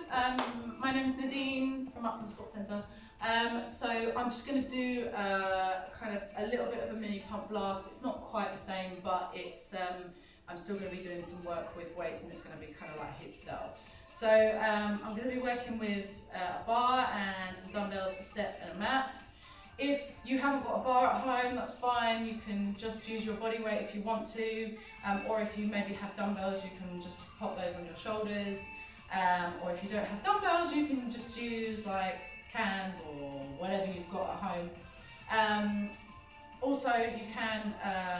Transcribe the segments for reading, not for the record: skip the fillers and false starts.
My name's Nadine from Uplands Sports Centre. So I'm just going to do kind of a little bit of a mini pump blast. It's not quite the same, but it's I'm still going to be doing some work with weights, and it's going to be kind of like HIIT style. So I'm going to be working with a bar and some dumbbells, a step and a mat. If you haven't got a bar at home, that's fine. You can just use your body weight if you want to, or if you maybe have dumbbells, you can just pop those on your shoulders. Or if you don't have dumbbells, you can just use like cans or whatever you've got at home. Also, you can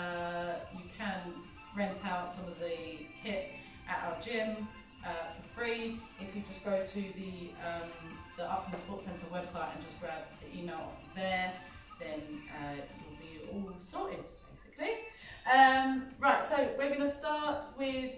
rent out some of the kit at our gym for free. If you just go to the Uplands Sports Centre website and just grab the email off there, then you'll be all sorted, basically. Right, so we're going to start with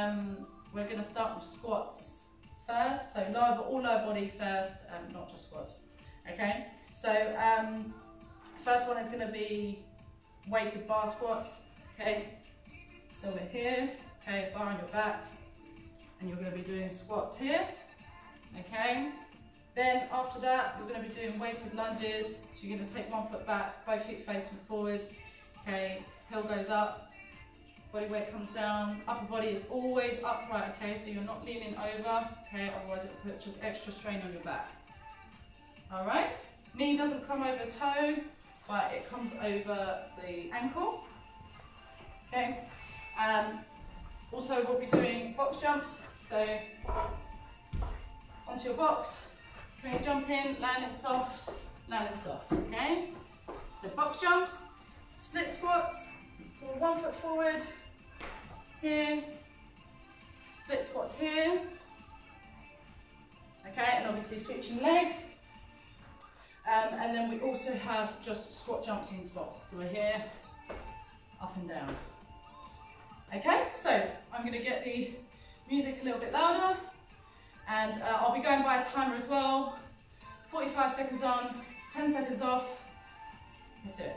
squats first. So all lower body first, not just squats. Okay. So first one is going to be weighted bar squats. Okay. So we're here. Okay, bar on your back, and you're going to be doing squats here. Okay. Then after that, you're going to be doing weighted lunges. So you're going to take one foot back, both feet facing forwards. Okay, heel goes up, body weight comes down. Upper body is always upright. Okay, so you're not leaning over. Okay, otherwise it will put just extra strain on your back. All right. Knee doesn't come over toe, but it comes over the ankle. Okay. Also, we'll be doing box jumps. So onto your box. Okay, jump in, land it soft, okay? So box jumps, split squats, so 1 foot forward, here, split squats here, okay, and obviously switching legs. And then we also have just squat jumps in spots. So we're here, up and down. Okay, so I'm gonna get the music a little bit louder. And I'll be going by a timer as well. 45 seconds on, 10 seconds off. Let's do it.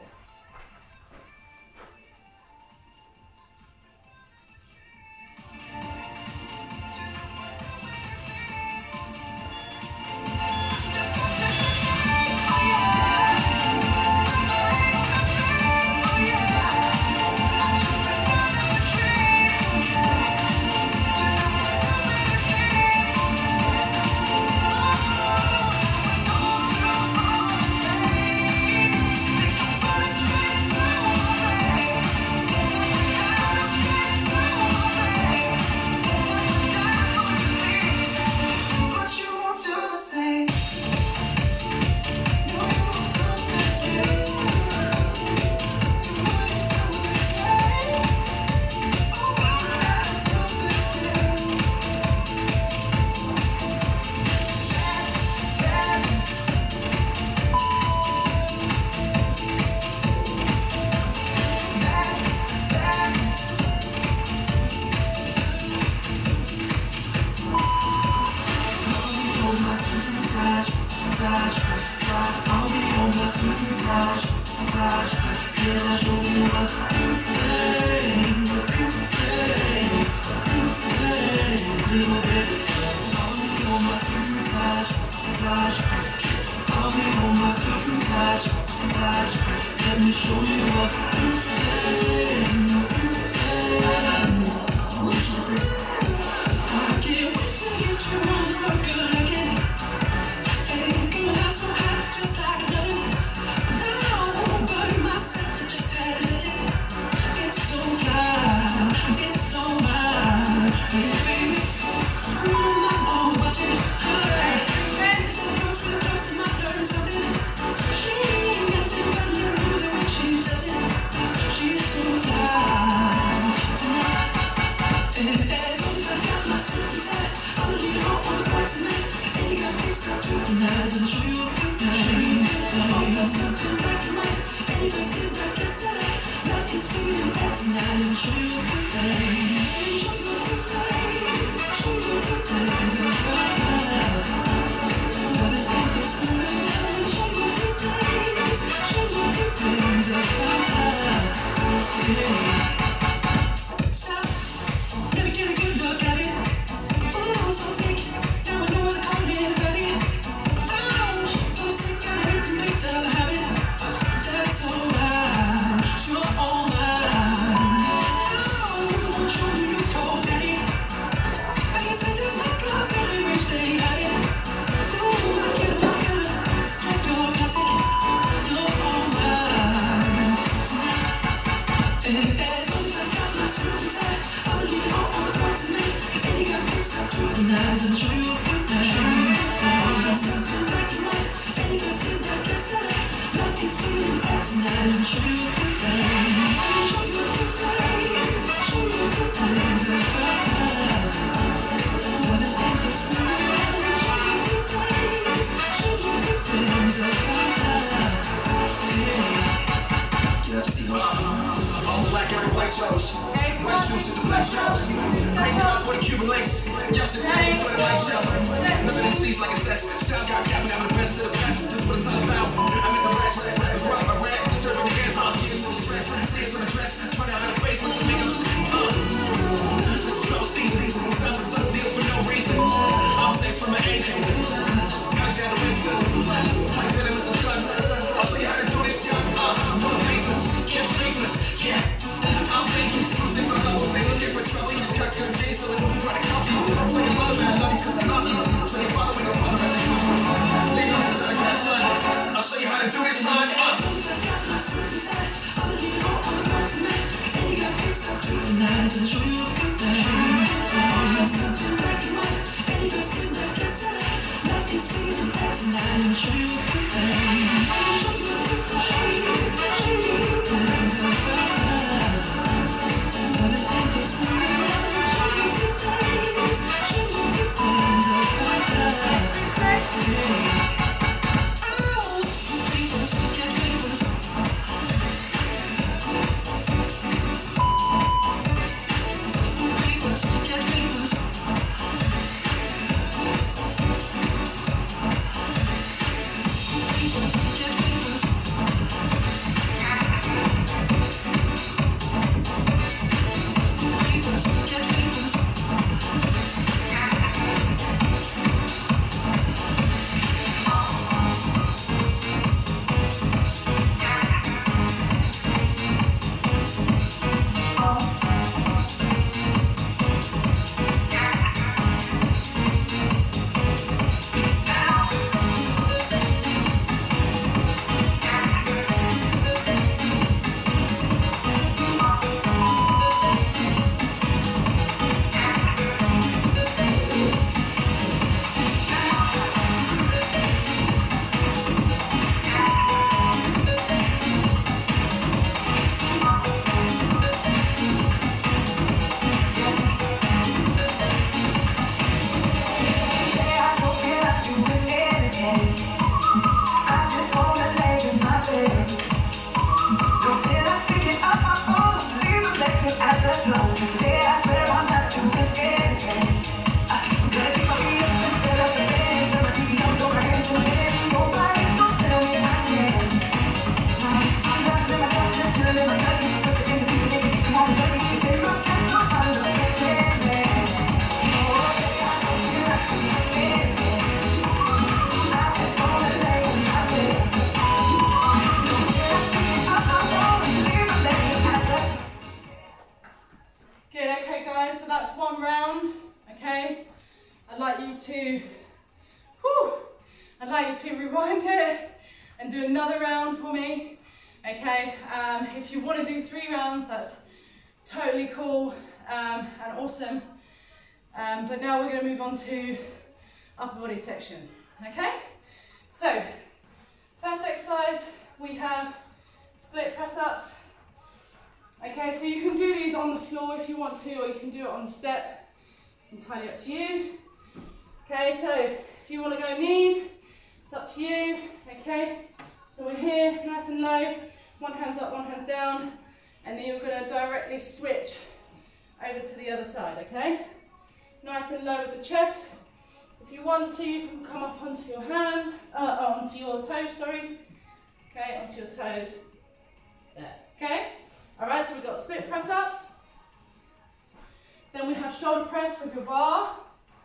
Let me get a good look at it. Ooh, so thick. Now I know where the rewind it and do another round for me. Okay, if you want to do 3 rounds, that's totally cool and awesome. But now we're going to move on to upper body section. Okay, so first exercise we have split press ups. Okay, so you can do these on the floor if you want to, or you can do it on the step. It's entirely up to you. Okay, so if you want to go knees, it's up to you. Okay, so we're here, nice and low, one hand's up, one hand's down, and then you're going to directly switch over to the other side. Okay, nice and low with the chest. If you want to, you can come up onto your hands, onto your toes, sorry. Okay, onto your toes. There. Okay. All right. So we've got split press ups. Then we have shoulder press with your bar.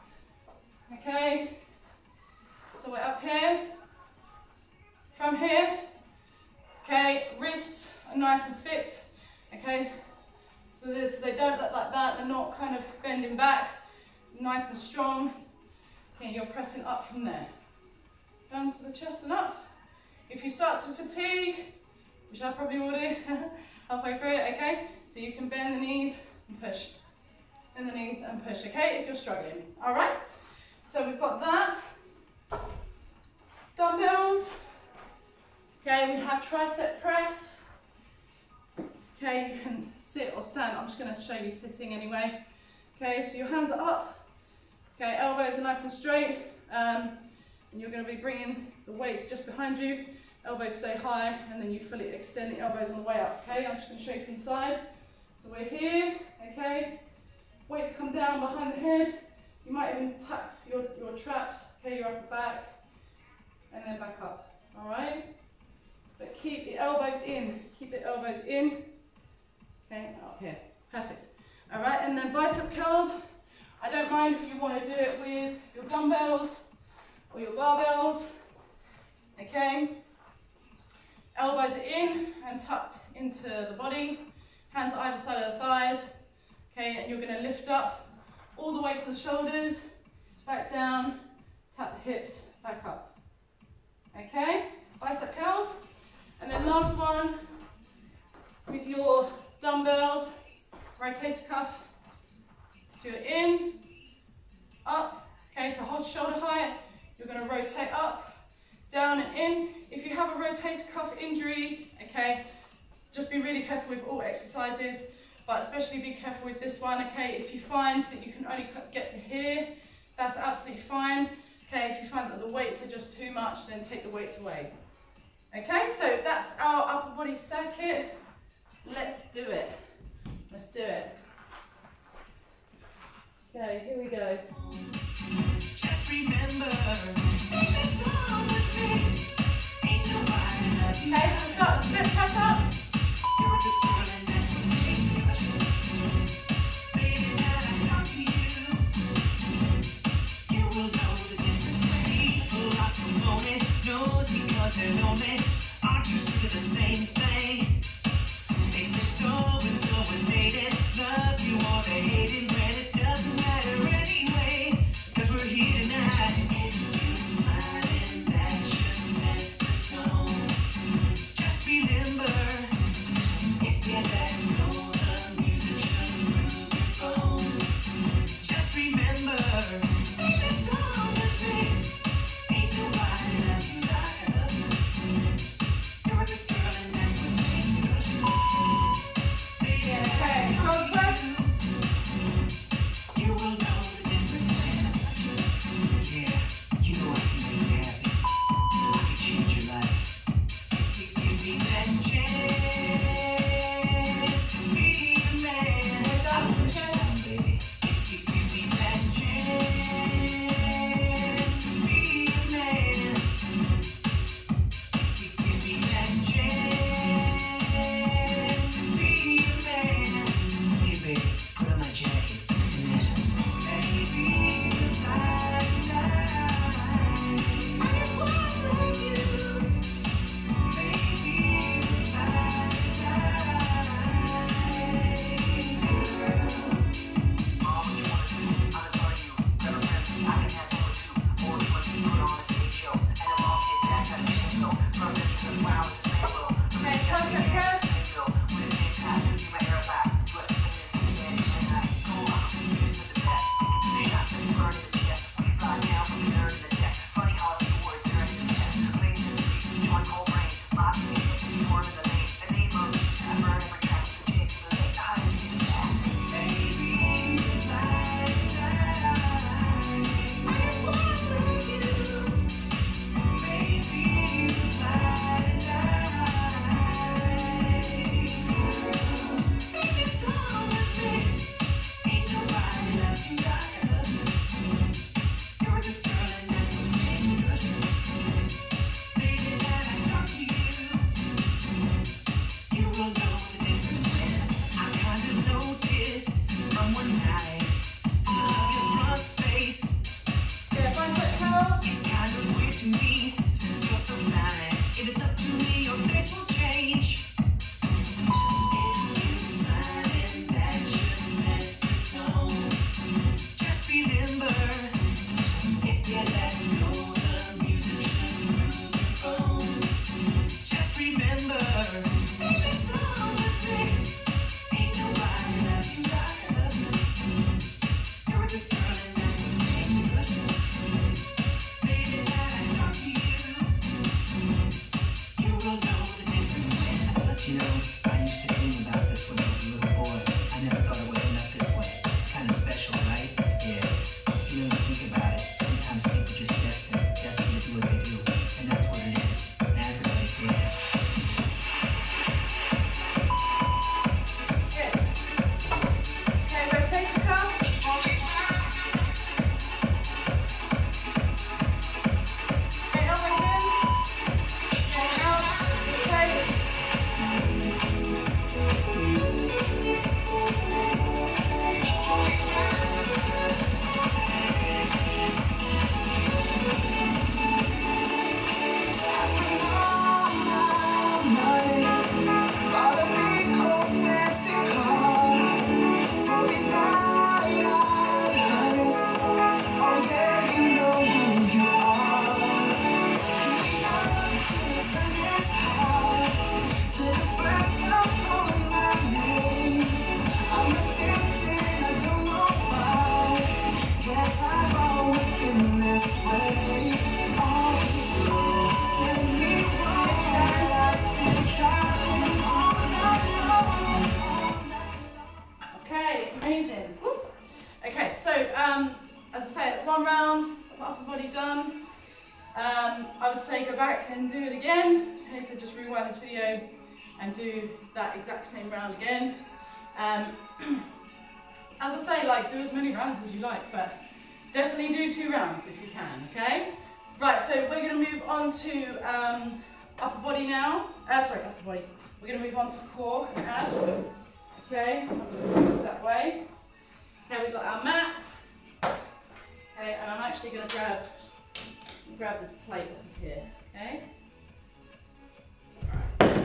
Okay. So we're up here. From here. Okay. Wrists are nice and fixed. Okay. So they don't look like that. They're not kind of bending back. Nice and strong. Okay, you're pressing up from there. Down to the chest and up. If you start to fatigue, which I probably will do halfway through it, okay? So you can bend the knees and push. Bend the knees and push, okay? If you're struggling. All right? So we've got that. Dumbbells. Okay, we have tricep press. Okay, you can sit or stand. I'm just going to show you sitting anyway. Okay, so your hands are up. Okay, elbows are nice and straight. And you're going to be bringing the weights just behind you. Elbows stay high, and then you fully extend the elbows on the way up. Okay, I'm just going to show you from the side. So we're here. Okay, weights come down behind the head. You might even tap your traps. Okay, your upper back, and then back up. All right. But keep the elbows in. Keep the elbows in. Okay, up here. Perfect. All right, and then bicep curls. I don't mind if you want to do it with your dumbbells or your barbells. Okay. Elbows are in and tucked into the body. Hands are either side of the thighs. Okay, and you're going to lift up all the way to the shoulders, back down, tap the hips, back up. Okay, bicep curls. And then last one, with your dumbbells, rotator cuff. So you're in, up, okay, to hold shoulder height, you're going to rotate up, down and in. If you have a rotator cuff injury, okay, just be really careful with all exercises, but especially be careful with this one, okay. If you find that you can only get to here, that's absolutely fine. Okay, if you find that the weights are just too much, then take the weights away. Okay, so that's our upper body circuit. Let's do it. Let's do it. Okay, here we go. Just remember, sing the song with me. Ain't nobody like you. Okay, so we've got split press-ups. You're the girl and that's what makes me rush. Baby, now I talk to you. You will know the difference. People are so phony, knows because they're lonely. Aren't you sick of the same thing? They say so and so was dated. Love you or they hate it when it doesn't matter anyway. Cause we're here tonight. If you smiling, that should set the tone. Just remember, if you let go, the music should move your bones. Just remember, sing the song with me. Ain't nobody love you like I love you. You're the girl and that's what makes me rush. Baby, Okay, shoulders back. you will know the difference when I touch you. Yeah, you know I can make you happy. I can change your life. If you give me that chance to be the man, I won't let you down, baby. If you give me that chance to be the man, if you give me that chance to be the man. Hey, baby, put on my jacket and then, baby, goodbye tonight. I just wanna thank you. Baby, goodbye tonight. All you wanna do, I'll tell you. Better friends, I can have one with you. Only what you put on a stage show. And I'm all get that kind of shit, so from this to the wow, it's the same road. Okay, tricep press. Yeah, bicep curls. It's kind of weird to me, since you're so fine. If it's up to me, your face will change. If you smiling, that should set the tone. Just remember, if you let go, the music should move your bones. Just remember, sing the song with me. Ain't nobody love you like I love you. You're the girl and that's what makes me rush. upper body done. I would say go back and do it again. Okay, so just rewind this video and do that exact same round again. As I say, like, do as many rounds as you like, but definitely do 2 rounds if you can, okay? Right, so we're going to move on to upper body now. Sorry, upper body. We're going to move on to core and abs. Okay, I'm going to switch that way. Okay, we've got our mat. Okay, and I'm actually going to grab this plate over here. Okay. Right.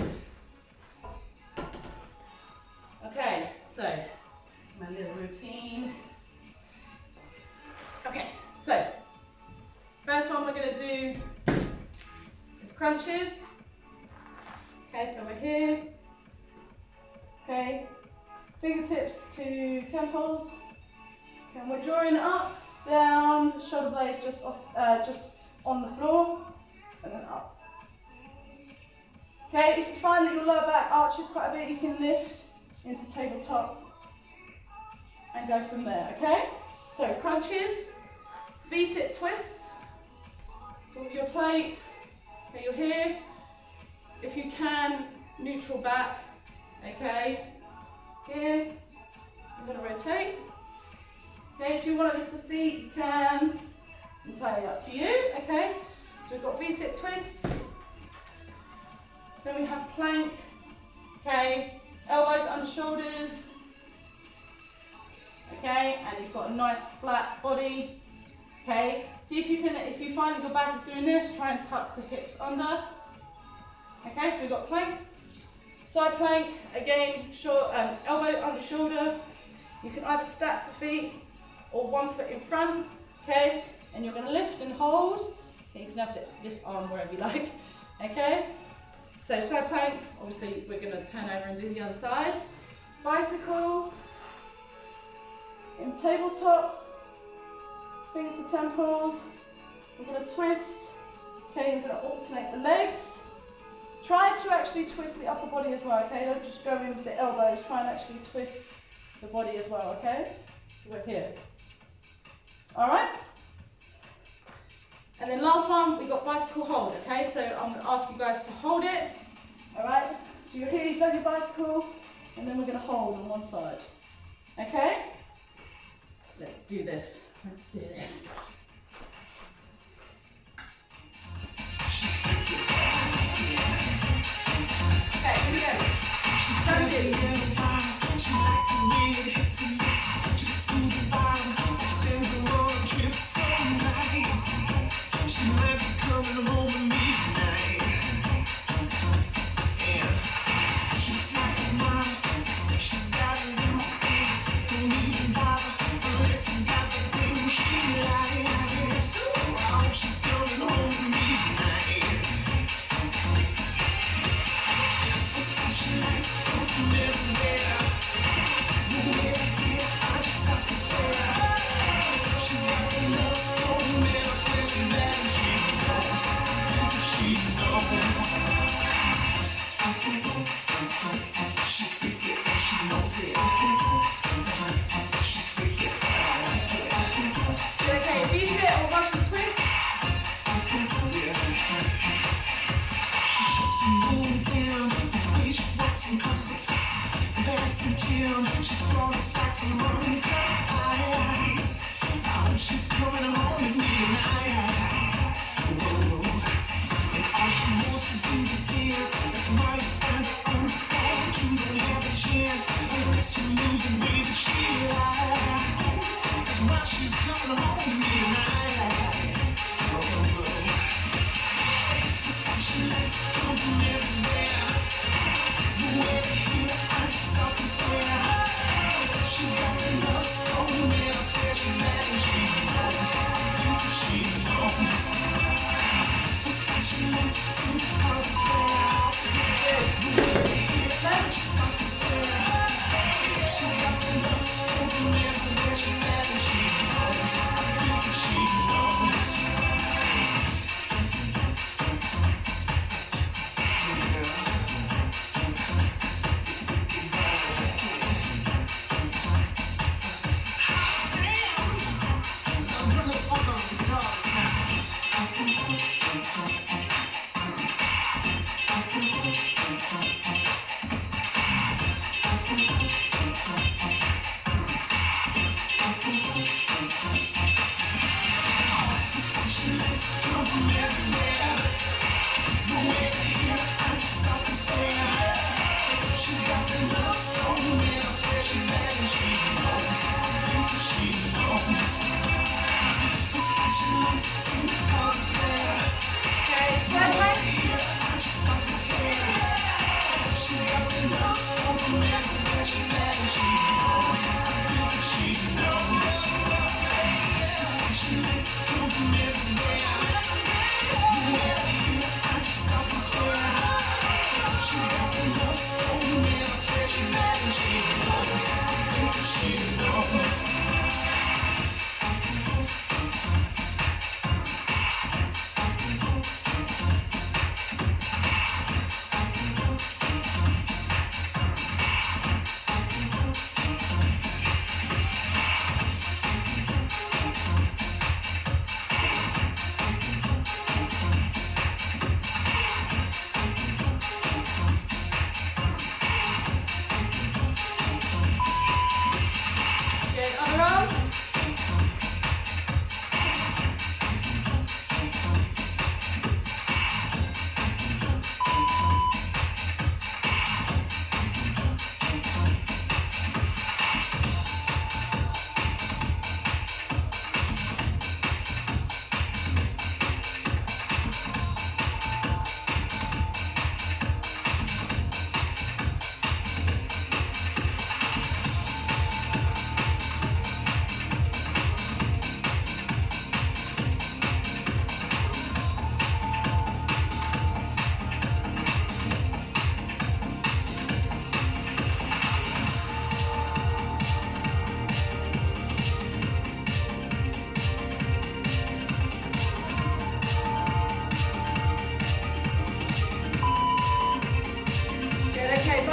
Okay, so my little routine. Okay, so first one we're going to do is crunches. Okay, so we're here. Okay, fingertips to temples. Okay, and we're drawing up, down, shoulder blades just off, just on the floor, and then up. Okay, if you find that your lower back arches quite a bit, you can lift into tabletop and go from there. Okay, so crunches, V-sit twists. So with your plate, okay, you're here. If you can, neutral back, okay, here, I'm going to rotate. Okay, if you want to lift the feet, you can, entirely up to you, okay. So we've got V-sit twists, then we have plank, okay, elbows under shoulders, okay, and you've got a nice flat body, okay. See if you find that your back is doing this, try and tuck the hips under. Okay, so we've got plank, side plank, again, elbow under shoulder. You can either stack the feet or one foot in front, okay? And you're going to lift and hold. Okay, you can have this arm wherever you like, okay? So side planks, obviously we're going to turn over and do the other side. Bicycle, in tabletop, fingers to temples. We're going to twist, okay, we're going to alternate the legs. Try to actually twist the upper body as well, okay? Don't just go in with the elbows, try and actually twist the body as well, okay? So we're here. Alright? And then last one, we've got bicycle hold, okay? So I'm going to ask you guys to hold it, alright? So you're here, you've done your bicycle, and then we're going to hold on one side, okay? Let's do this. Let's do this. Okay, here we go. She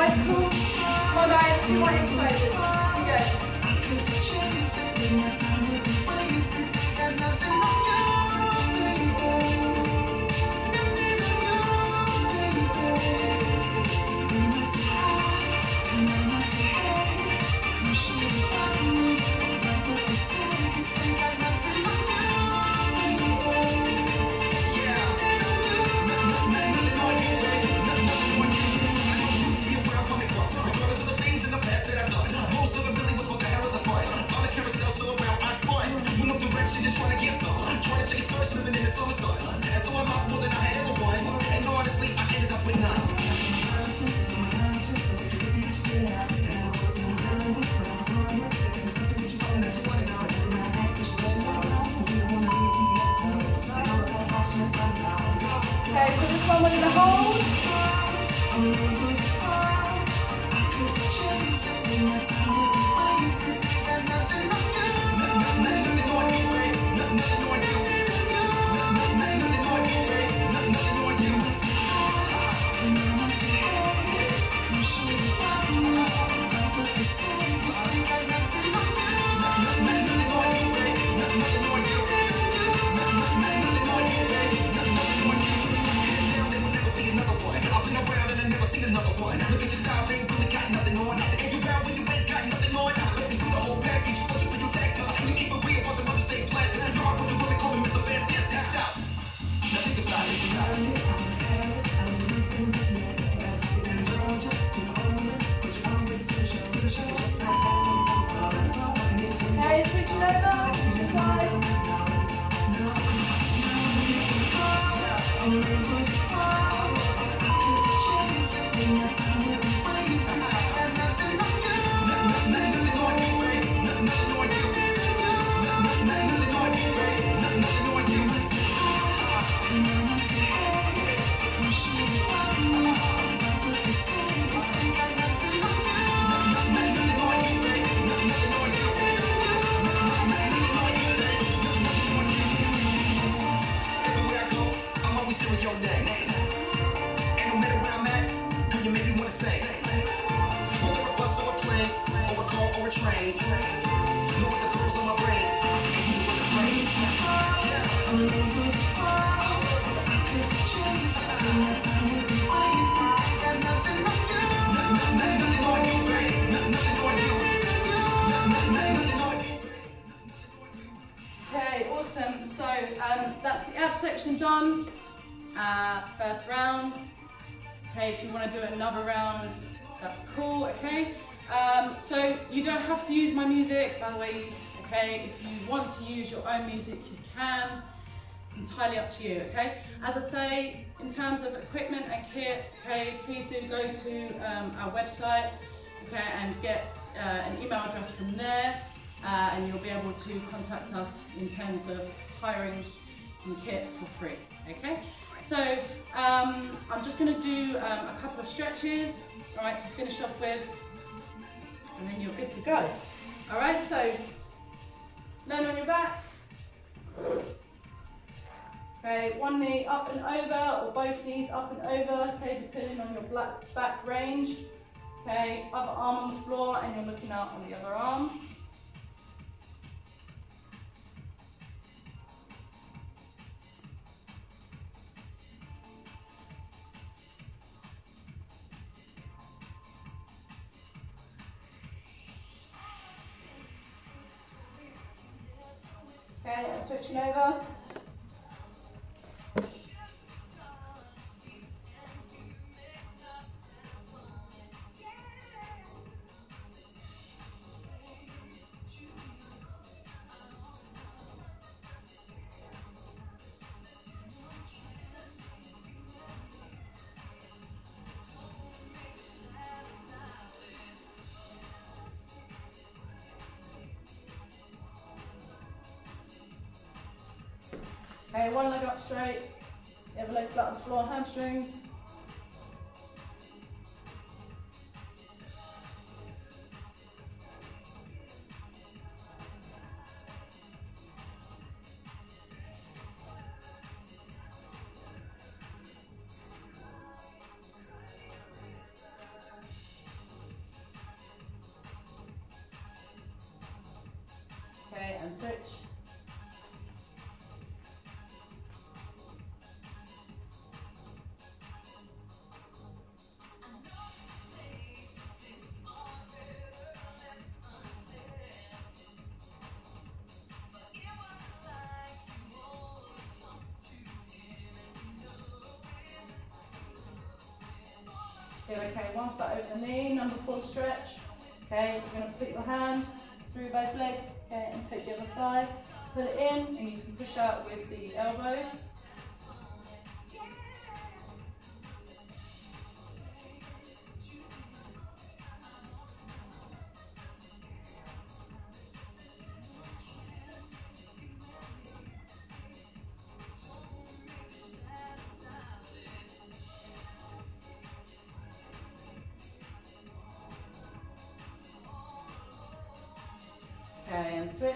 Bicycles. Come on guys, do more exercises. Here we go. Okay, so this one we're going to hold. Okay, switching over. Okay, awesome. So that's the ab section done. First round. Okay, if you want to do another round, that's cool. Okay. So you don't have to use my music, by the way. Okay, if you want to use your own music, you can. It's entirely up to you. Okay. As I say, in terms of equipment and kit, okay, please do go to our website, okay, and get an email address from there. And you'll be able to contact us in terms of hiring some kit for free, okay? So I'm just going to do a couple of stretches, all right, to finish off with, and then you're good to go. All right, so land on your back. Okay, one knee up and over, or both knees up and over, okay, depending on your back range. Okay, other arm on the floor, and you're looking out on the other arm. Okay, and switching over. Okay, one leg up straight, the other leg flat on the floor, hamstrings. Good, okay, one foot over the knee, number 4 stretch. Okay, you're going to put your hand through both legs, okay, and take the other side. Put it in, and you can push out with the elbow. Okay, and switch.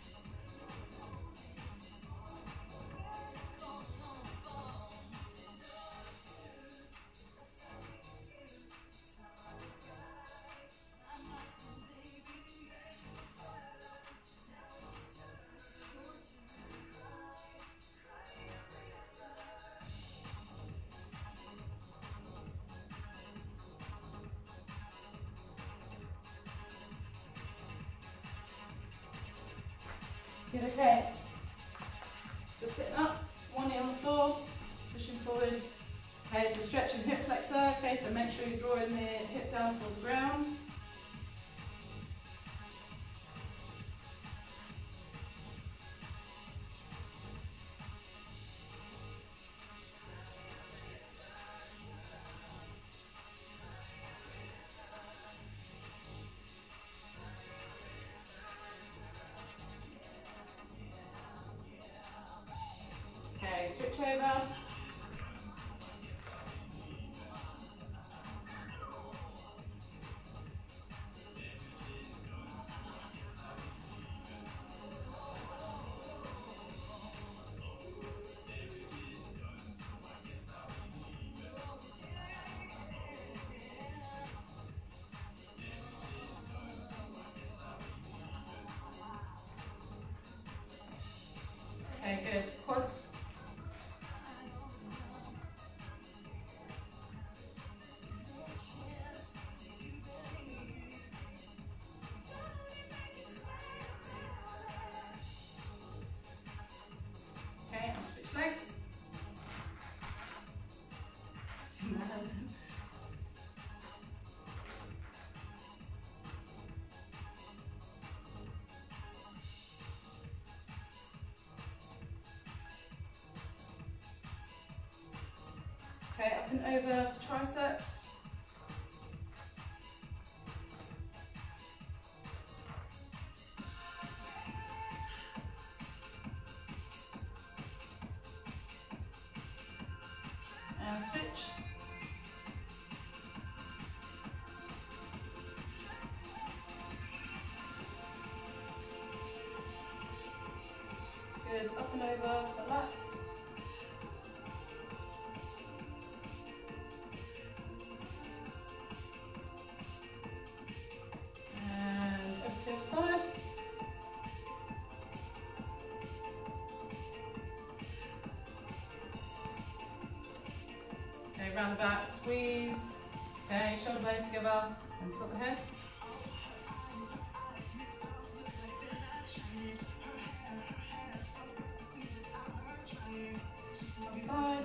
Good, okay. Just sitting up, one knee on the floor, pushing forward. Okay, so stretching hip flexor. Okay, so make sure you're drawing the hip down towards the ground. Okay, switch over. Okay, good. Quads. Okay, and switch legs. Okay, up and over for triceps. And switch. Good, up and over for lats. Round the back, squeeze. Okay, shoulder blades together and tilt the head. One side.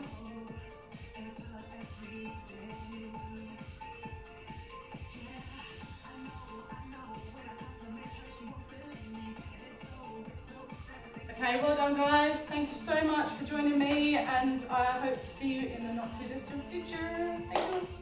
Okay, well done guys. Thank you so much for joining me, and I hope to see you in the not too distant future. Thank you.